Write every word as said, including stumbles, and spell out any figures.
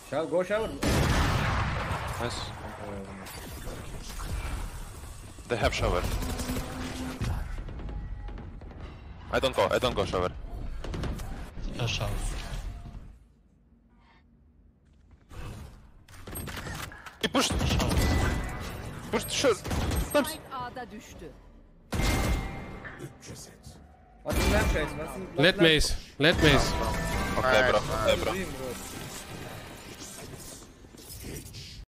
Shower, go shower. Nice. They have shower. I don't go, I don't go shower. Ya shower. He pushed! Pushed, sure! Times! Spike A'da düştü. What's in lamp guys? What's in Let maze. Let maze. Okay bro, okay bro. Bro.